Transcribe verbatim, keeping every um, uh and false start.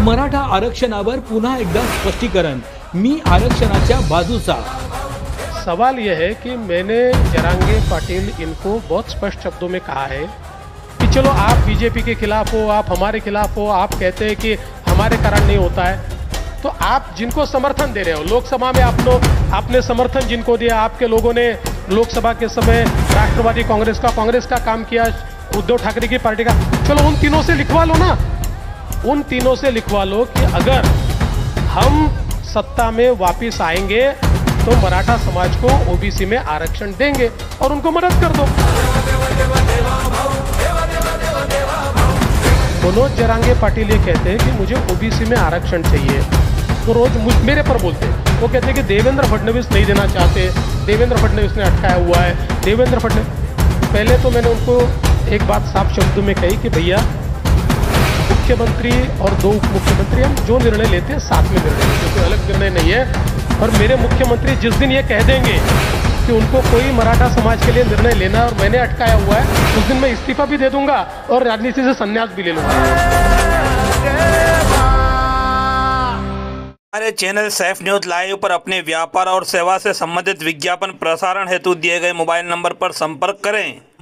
मराठा आरक्षणावर पुन्हा एकदा स्पष्टीकरण, मी आरक्षणाच्या बाजूचा। सवाल यह है कि मैंने जरांगे पाटिल इनको बहुत स्पष्ट शब्दों में कहा है कि चलो आप बीजेपी के खिलाफ हो, आप हमारे खिलाफ हो, आप कहते हैं कि हमारे कारण नहीं होता है, तो आप जिनको समर्थन दे रहे हो, लोकसभा में आप लोग आपने समर्थन जिनको दिया, आपके लोगों ने लोकसभा के समय राष्ट्रवादी कांग्रेस का कांग्रेस का काम किया, उद्धव ठाकरे की पार्टी का, चलो उन तीनों से लिखवा लो ना, उन तीनों से लिखवा लो कि अगर हम सत्ता में वापस आएंगे तो मराठा समाज को ओबीसी में आरक्षण देंगे और उनको मदद कर दो। मनोज जरांगे पाटिल ये कहते हैं कि मुझे ओबीसी में आरक्षण चाहिए, तो रोज मुझ मेरे पर बोलते हैं, वो कहते हैं कि देवेंद्र फडणवीस नहीं देना चाहते, देवेंद्र फडणवीस ने अटकाया हुआ है, देवेंद्र फडणवीस। पहले तो मैंने उनको एक बात साफ शब्दों में कही कि भैया मुख्यमंत्री और दो उप मुख्यमंत्री हम जो निर्णय लेते हैं साथ में निर्णय लेते हैं, कोई अलग निर्णय नहीं है। और मेरे मुख्यमंत्री जिस दिन ये कह देंगे कि उनको कोई मराठा समाज के लिए निर्णय लेना और मैंने अटकाया हुआ है, उस दिन मैं इस्तीफा भी दे दूंगा और राजनीति से संन्यास भी ले लूंगा। हमारे चैनल सैफ न्यूज लाइव पर अपने व्यापार और सेवा से संबंधित विज्ञापन प्रसारण हेतु दिए गए मोबाइल नंबर पर संपर्क करें।